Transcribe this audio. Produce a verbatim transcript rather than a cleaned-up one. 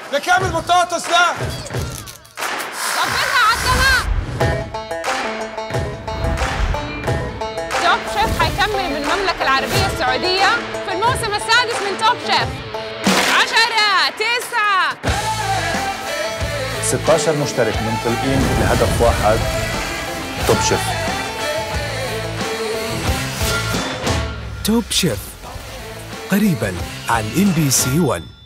ده كامل بطاطس ده. ظبطها على السماء. توب شيف هيكمل بالمملكة العربية السعودية في الموسم السادس من توب شيف. عشرة تسعة ستة عشر مشترك منطلقين لهدف واحد، توب شيف. توب شيف قريباً على إم بي سي ون.